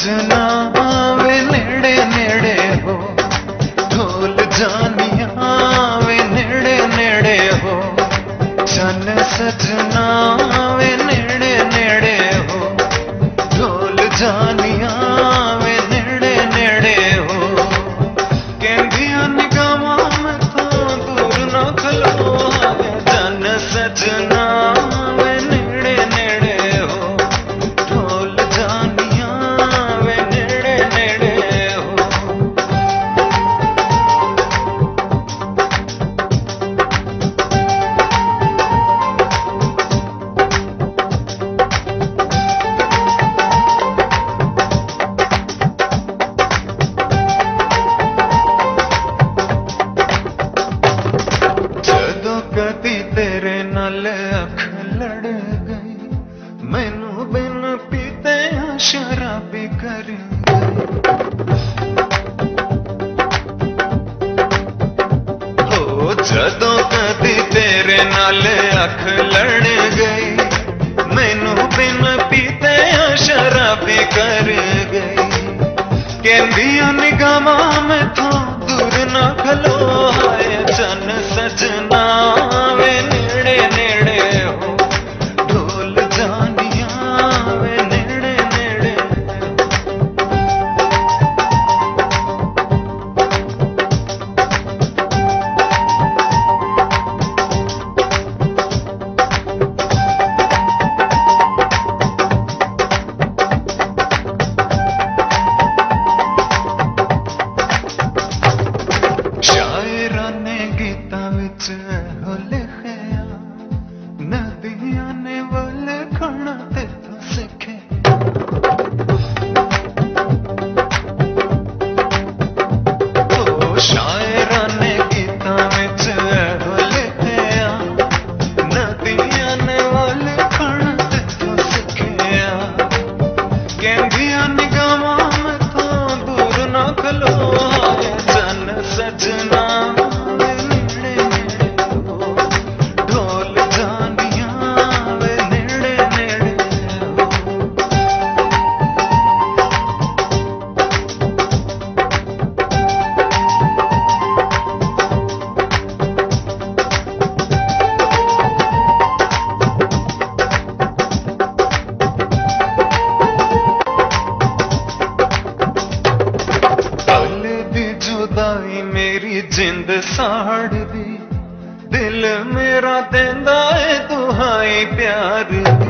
सजना वे नेड़े नेड़े हो, ढोल जानिया वे नेड़े नेड़े हो, चन सजना वे नेड़े नेड़े हो, ढोल जानिया वे नेड़े नेड़े हो। कहंदियां निगाहां मैं तो दूर ना खलो, चन सजना वे नेड़े नेड़े हो, ढोल जानिया वे नेड़े नेड़े हो। जदों कदी तेरे नाल अख लड़ गई, मैनू बिन पीते शराबी कर गई। हो जदों कदी तेरे नाल अख लड़ गई, मैनू बिन पीते शराबी कर गई। कहंदियां निगाहां मैथों दूर ना खलो, हाय चन सजना वे नेड़े नेड़े हो, ढोल जानिया वे नेड़े नेड़े हो। शायरां ने गीतां विच हो लिखिया, नदियां ने वो लिखना तेथों सिखे। ओ शायरां ने गीतां विच हो लिखिया, नदियां ने वो लिखना तेथों सिखिया। कहंदियां निगाहां मैथों दूर ना खलो, चन सजना वे नेड़े नेड़े हो, ढोल जानिया वे नेड़े नेड़े हो। पल दी जुदाई मेरी जिंद साड़ दी, दिल मेरा देंदा है दुहाई प्यार दी।